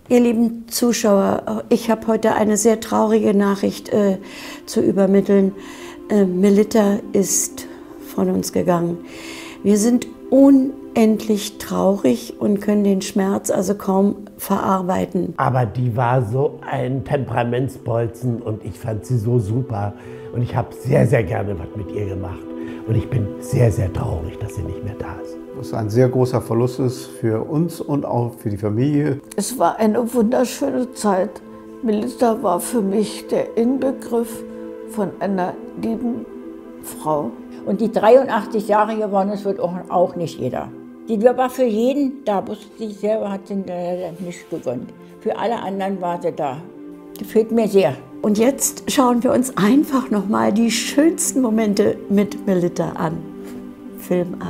Ihr lieben Zuschauer, ich habe heute eine sehr traurige Nachricht zu übermitteln. Melitta ist von uns gegangen. Wir sind unendlich traurig und können den Schmerz also kaum verarbeiten. Aber die war so ein Temperamentsbolzen und ich fand sie so super. Und ich habe sehr, sehr gerne was mit ihr gemacht. Und ich bin sehr, sehr traurig, dass sie nicht mehr da ist. Was ein sehr großer Verlust ist für uns und auch für die Familie. Es war eine wunderschöne Zeit. Melitta war für mich der Inbegriff von einer lieben Frau. Und die 83 Jahre geworden ist, wird auch nicht jeder. Die war für jeden da, bloß sie selber hat sie nicht gegönnt. Für alle anderen war sie da. Das fehlt mir sehr. Und jetzt schauen wir uns einfach nochmal die schönsten Momente mit Melitta an. Film ab.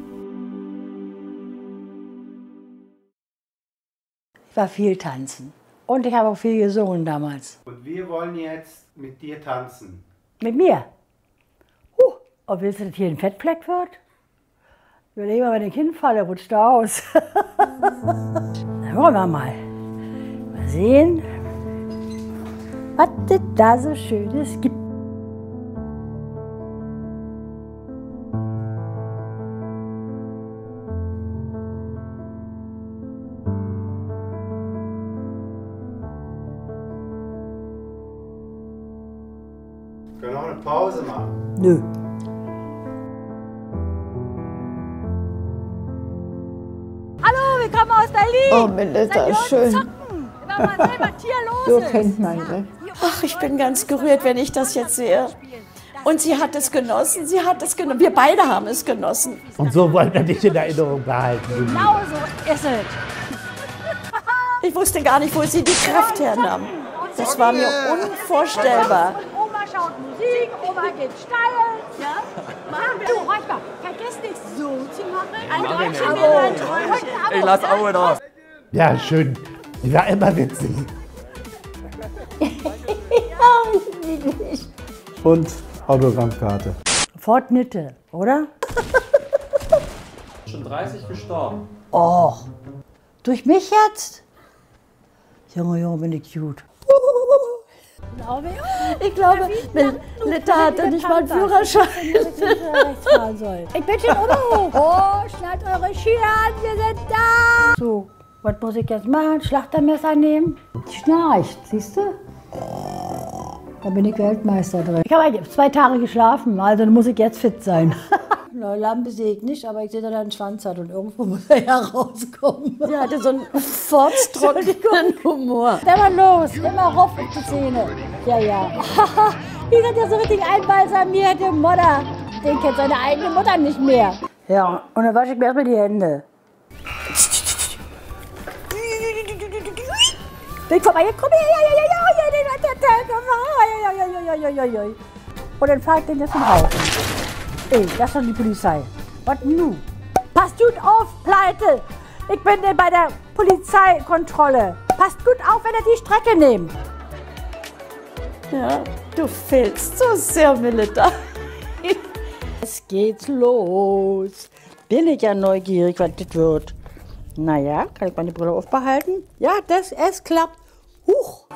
Ich war viel tanzen. Und ich habe auch viel gesungen damals. Und wir wollen jetzt mit dir tanzen. Mit mir? Oh, willst du, dass hier ein Fettfleck wird? Überleg mal, wenn ich hinfalle, rutscht du aus. Dann wollen wir mal. Mal sehen, was es da so Schönes gibt. Wir können auch eine Pause machen. Nö. Hallo, wir kommen aus Berlin. Oh, Melitta, ist schön. So kennt man sie. Ach, ich bin ganz gerührt, wenn ich das jetzt sehe. Und sie hat es genossen, sie hat es genossen. Wir beide haben es genossen. Und so wollen wir dich in Erinnerung behalten. Genau so ist es. Ich wusste gar nicht, wo sie die Kraft hernahm. Das war mir unvorstellbar. Oma schaut Musik, Oma geht steil. Ja? Du, horch mal, vergiss nicht so zu machen. Ich lass Aue da. Ja, schön. Die war immer witzig. Und Autogrammkarte. Fort Nitte, oder? Schon 30 gestorben. Oh, durch mich jetzt? Junge, bin ich cute. Ich glaube, Melitta hatte nicht mal einen Führerschein. Ich bin schon oben. Oh, schnallt eure Skier an, wir sind da. So, was muss ich jetzt machen? Schlachtermesser nehmen? Schnarcht, siehst du? Da bin ich Weltmeister drin. Ich habe 2 Tage geschlafen, also muss ich jetzt fit sein. Eine Lampe sehe ich nicht, aber ich sehe, dass er einen Schwanz hat und irgendwo muss er ja rauskommen. Sie hatte so einen forttrockenen Humor. Immer los, immer rauf auf die Zähne. Ja, ja. Die sind ja so richtig einbalsamierte Mutter. Den kennt seine eigene Mutter nicht mehr. Ja, und dann wasche ich mir erstmal die Hände. Bin vorbei, komm her, und dann fahre ich den jetzt raus. Ey, das ist doch die Polizei. Was nu? Passt gut auf, Pleite! Ich bin bei der Polizeikontrolle. Passt gut auf, wenn ihr die Strecke nehmt. Ja, du fehlst so sehr, Melitta. Es geht's los. Bin ich ja neugierig, was das wird. Naja, kann ich meine Brille aufbehalten? Ja, es klappt. Huch!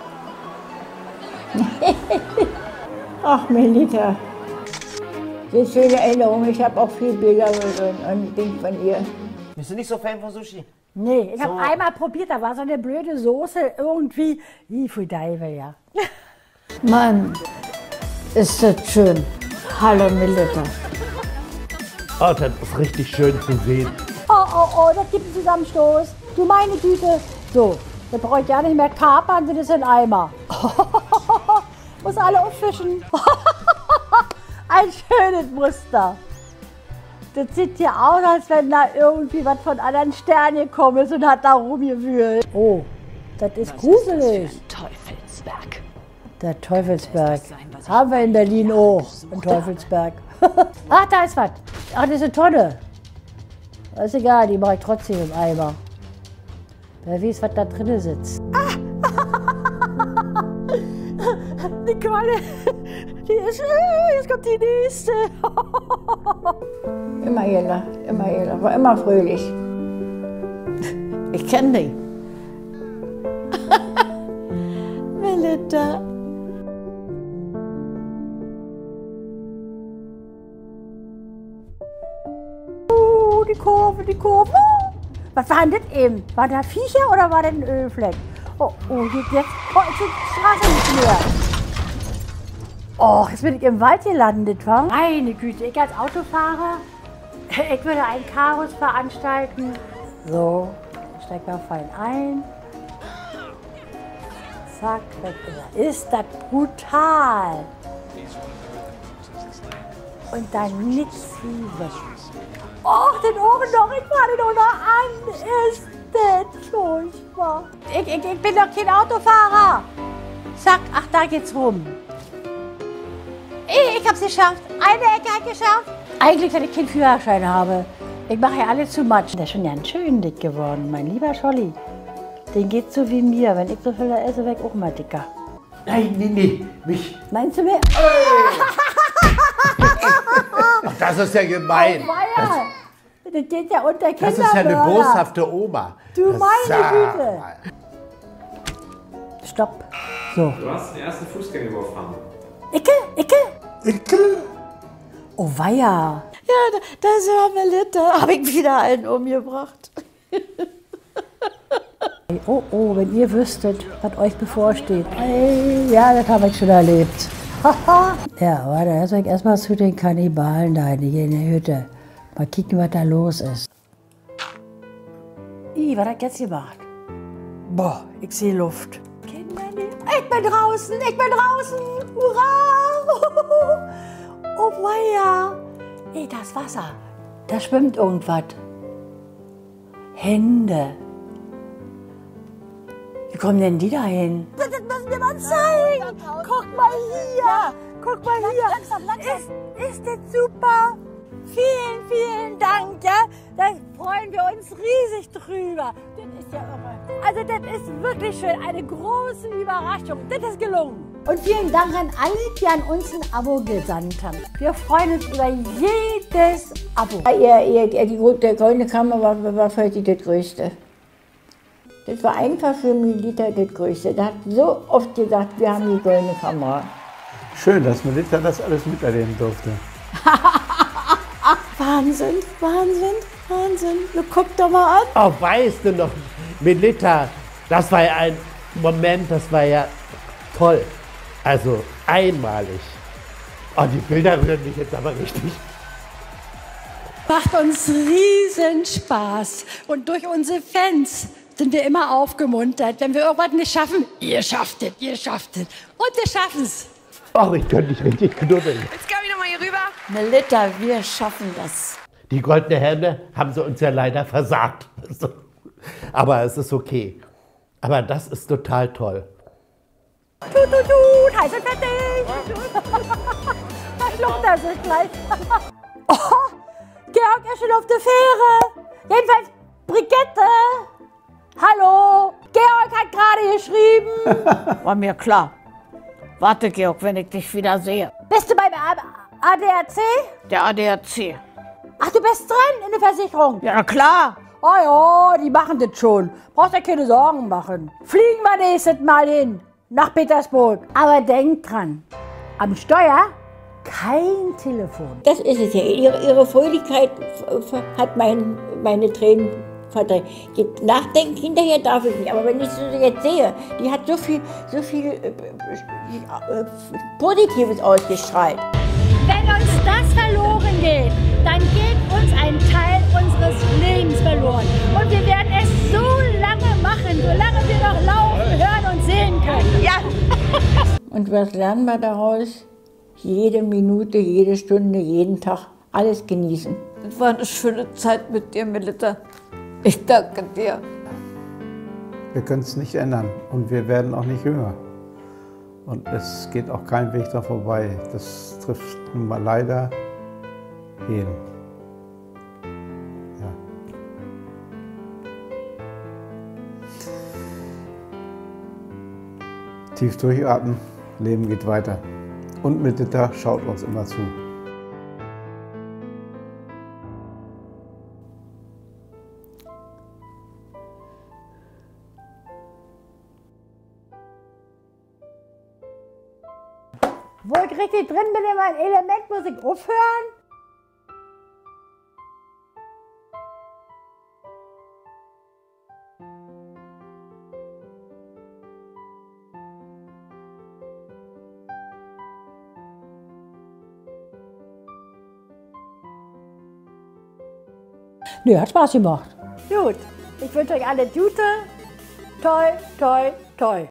Ach, Melitta. Das ist schöne Erinnerung. Ich habe auch viele Bilder und Dinge von ihr. Bist du nicht so Fan von Sushi? Nee, ich habe einmal probiert, da war so eine blöde Soße irgendwie. Wie viel Deive, ja. Mann, ist das schön. Hallo Melitta. Oh, das ist richtig schön zu sehen. Oh, das gibt einen Zusammenstoß. Du meine Güte. So, da brauche ich ja nicht mehr kapern, sind es in Eimer. Muss alle auffischen. Ein schönes Muster. Das sieht hier aus, als wenn da irgendwie was von anderen Sternen gekommen ist und hat da rumgewühlt. Oh, das ist gruselig. Teufelsberg. Der Teufelsberg. Haben wir in Berlin auch, in Teufelsberg. Ach, da ist was. Ach, das ist eine Tonne. Ist egal, die mache ich trotzdem im Eimer. Wer weiß, was da drin sitzt. Ah. Nicole, die ist... Jetzt kommt die nächste. Immer gelacht, war immer fröhlich. Ich kenne die. Melitta. Die Kurve, die Kurve. Was war denn das eben? War da Viecher oder war das ein Ölfleck? Oh, jetzt ist die Straße nicht mehr. Oh, jetzt bin ich im Wald gelandet, wa? Meine Güte, ich als Autofahrer, ich würde einen Karus veranstalten. So, steig mal fein ein. Zack, weg ist er. Ist das brutal. Und dann nix wie weg. Oh, den oben noch, ich fahr den auch noch an. Ist das furchtbar. Ich bin doch kein Autofahrer. Zack, ach, da geht's rum. Ich hab's geschafft. Eine Ecke hat geschafft. Eigentlich, wenn ich keinen Führerschein habe. Ich mache ja alles zu much. Der ist schon ganz schön dick geworden, mein lieber Scholli. Den geht's so wie mir. Wenn ich so viel esse, werd ich auch mal dicker. Nein, nee, mich. Meinst du mir? Ach, das ist ja gemein. Das geht ja unter Kindermörder. Das ist ja eine boshafte Oma. Du Das meine sag Güte. mal. Stopp. So. Du hast den ersten Fußgänger überfahren. Icke. Oh weia. Ja, da ist ja Melitta. Habe ich wieder einen umgebracht. Oh, wenn ihr wüsstet, was euch bevorsteht. Ey, ja, das habe ich schon erlebt. Ja, warte, jetzt soll ich erstmal zu den Kannibalen da hier in der Hütte. Mal kicken, was da los ist. Was hat jetzt gemacht? Boah, ich sehe Luft. Ich bin draußen, Hurra! Oh weia. Ey, das Wasser. Da schwimmt irgendwas. Hände. Wie kommen denn die da hin? Das müssen wir mal zeigen. Guck mal hier. Ist das super? Vielen, vielen Dank. Ja? Da freuen wir uns riesig drüber. Das ist ja irre. Also das ist wirklich schön. Eine große Überraschung. Das ist gelungen. Und vielen Dank an alle, die an uns ein Abo gesandt haben. Wir freuen uns über jedes Abo. Der goldene Kammer war für die das Größte. Das war einfach für Melitta das Größte. Der hat so oft gesagt, wir haben die goldene Kamera. Schön, dass Melitta das alles miterleben durfte. Wahnsinn. Du guck doch mal an. Oh, weißt du noch, Melitta, das war ja ein Moment, das war ja toll. Also einmalig. Oh, die Bilder rühren mich jetzt aber richtig. Macht uns riesen Spaß. Und durch unsere Fans sind wir immer aufgemuntert. Wenn wir irgendwas nicht schaffen, ihr schafft es. Und wir schaffen es. Ach, ich könnte dich richtig knuddeln. Jetzt komm ich nochmal hier rüber. Melitta, wir schaffen das. Die goldene Hände haben sie uns ja leider versagt. Aber es ist okay. Aber das ist total toll. Heiß und fertig. Da schluckt er sich gleich. Oh, Georg ist schon auf der Fähre. Jedenfalls Brigitte. Hallo. Georg hat gerade geschrieben. War mir klar. Warte, Georg, wenn ich dich wieder sehe. Bist du beim ADAC? Der ADAC. Ach, du bist dran in der Versicherung. Ja, klar. Oh ja, die machen das schon. Brauchst ja keine Sorgen machen. Fliegen wir nächstes Mal hin. Nach Petersburg. Aber denk dran, am Steuer kein Telefon. Das ist es ja. Ihre Fröhlichkeit hat meine Tränen verdrängt. Nachdenken hinterher darf ich nicht. Aber wenn ich sie jetzt sehe, die hat so viel Positives ausgestrahlt. Wenn uns das verloren geht, dann geht uns ein Teil unseres Lebens verloren. Und wir werden es so lange machen, solange wir noch laufen, hören und sehen können. Ja. Und was lernen wir daraus? Jede Minute, jede Stunde, jeden Tag alles genießen. Es war eine schöne Zeit mit dir, Melitta. Ich danke dir. Wir können es nicht ändern und wir werden auch nicht jünger. Und es geht auch kein Weg da vorbei. Das trifft nun mal leider jeden. Ja. Tief durchatmen, Leben geht weiter. Und Melitta schaut uns immer zu. Wo ich richtig drin bin in meinem Element, muss ich aufhören? Nö, hat Spaß gemacht. Gut, ich wünsche euch alle Gute. Toi, toi, toi.